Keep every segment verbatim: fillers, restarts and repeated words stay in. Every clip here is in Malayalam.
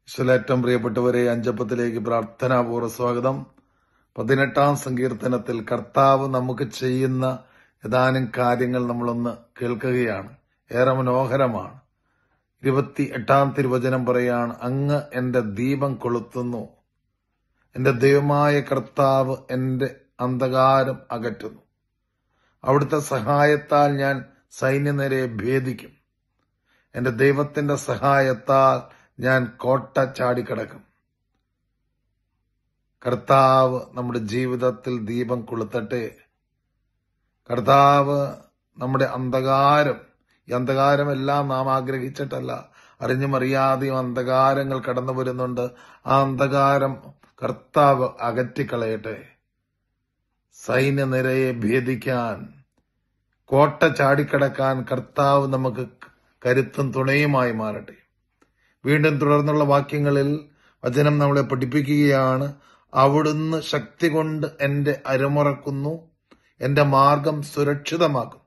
ഈശ്വലേറ്റം പ്രിയപ്പെട്ടവരെ, അഞ്ചപ്പത്തിലേക്ക് പ്രാർത്ഥനാപൂർവ്വ സ്വാഗതം. പതിനെട്ടാം സങ്കീർത്തനത്തിൽ കർത്താവ് നമുക്ക് ചെയ്യുന്ന ഏതാനും കാര്യങ്ങൾ നമ്മളൊന്ന് കേൾക്കുകയാണ്. ഏറെ മനോഹരമാണ്. ഇരുപത്തി എട്ടാം തിരുവചനം പറയാണ്, അങ്ങ് എന്റെ ദീപം കൊളുത്തുന്നു, എന്റെ ദൈവമായ കർത്താവ് എന്റെ അന്ധകാരം അകറ്റുന്നു. അവിടുത്തെ സഹായത്താൽ ഞാൻ സൈന്യനിരയെ ഭേദിക്കും. എന്റെ ദൈവത്തിന്റെ സഹായത്താൽ ഞാൻ കോട്ട ചാടിക്കടക്കും. കർത്താവ് നമ്മുടെ ജീവിതത്തിൽ ദീപം കൊളുത്തട്ടെ. കർത്താവ് നമ്മുടെ അന്ധകാരം, ഈ അന്ധകാരമെല്ലാം നാം ആഗ്രഹിച്ചിട്ടല്ല, അറിഞ്ഞും അറിയാതെയും അന്ധകാരങ്ങൾ കടന്നു വരുന്നുണ്ട്. ആ അന്ധകാരം കർത്താവ് അകറ്റിക്കളയട്ടെ. സൈന്യനിരയെ ഭേദിക്കാൻ, കോട്ട ചാടിക്കടക്കാൻ കർത്താവ് നമുക്ക് കരുത്തും തുണയുമായി മാറട്ടെ. വീണ്ടും തുടർന്നുള്ള വാക്യങ്ങളിൽ വചനം നമ്മളെ പഠിപ്പിക്കുകയാണ്, അവിടുന്ന് ശക്തി കൊണ്ട് എന്റെ അരമുറക്കുന്നു, എന്റെ മാർഗം സുരക്ഷിതമാക്കും.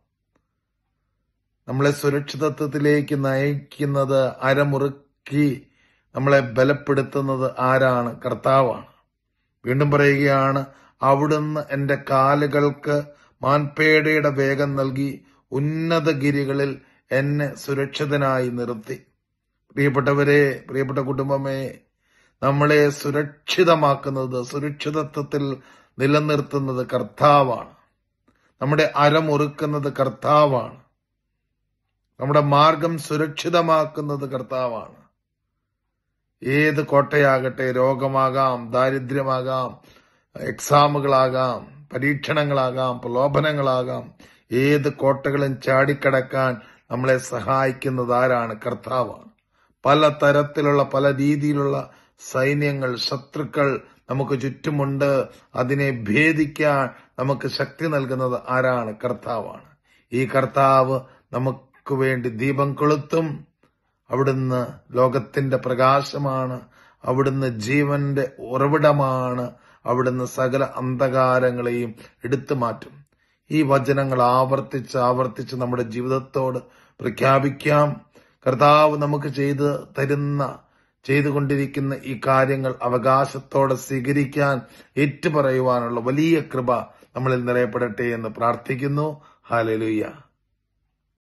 നമ്മളെ സുരക്ഷിതത്വത്തിലേക്ക് നയിക്കുന്നത്, അരമുറുക്കി നമ്മളെ ബലപ്പെടുത്തുന്നത് ആരാണ്? കർത്താവാണ്. വീണ്ടും പറയുകയാണ്, അവിടുന്ന് എന്റെ കാലുകൾക്ക് മാൻപേടയുടെ വേഗം നൽകി, ഉന്നതഗിരികളിൽ എന്നെ സുരക്ഷിതനായി നിർത്തി. പ്രിയപ്പെട്ടവരെ, പ്രിയപ്പെട്ട കുടുംബമേ, നമ്മളെ സുരക്ഷിതമാക്കുന്നത്, സുരക്ഷിതത്വത്തിൽ നിലനിർത്തുന്നത് കർത്താവാണ്. നമ്മുടെ അരമുറുക്കുന്നത് കർത്താവാണ്. നമ്മുടെ മാർഗം സുരക്ഷിതമാക്കുന്നത് കർത്താവാണ്. ഏത് കോട്ടയാകട്ടെ, രോഗമാകാം, ദാരിദ്ര്യമാകാം, എക്സാമുകളാകാം, പരീക്ഷണങ്ങളാകാം, പ്രലോഭനങ്ങളാകാം, ഏത് കോട്ടകളും ചാടിക്കടക്കാൻ നമ്മളെ സഹായിക്കുന്നത് ആരാണ്? കർത്താവാണ്. പല തരത്തിലുള്ള, പല രീതിയിലുള്ള സൈന്യങ്ങൾ, ശത്രുക്കൾ നമുക്ക് ചുറ്റുമുണ്ട്. അതിനെ ഭേദിക്കാൻ നമുക്ക് ശക്തി നൽകുന്നത് ആരാണ്? കർത്താവാണ്. ഈ കർത്താവ് നമുക്ക് വേണ്ടി ദീപം കൊളുത്തും. അവിടുന്ന് ലോകത്തിന്റെ പ്രകാശമാണ്. അവിടുന്ന് ജീവന്റെ ഉറവിടമാണ്. അവിടുന്ന് സകല അന്ധകാരങ്ങളെയും എടുത്തു മാറ്റും. ഈ വചനങ്ങൾ ആവർത്തിച്ച് ആവർത്തിച്ച് നമ്മുടെ ജീവിതത്തോട് പ്രഖ്യാപിക്കാം. കർത്താവ് നമുക്ക് ചെയ്ത് തരുന്ന, ചെയ്തുകൊണ്ടിരിക്കുന്ന ഈ കാര്യങ്ങൾ അവകാശത്തോടെ സ്വീകരിക്കാൻ, ഏറ്റുപറയുവാനുള്ള വലിയ കൃപ നമ്മളിൽ നിറയപ്പെടട്ടെ എന്ന് പ്രാർത്ഥിക്കുന്നു. ഹല്ലേലൂയ.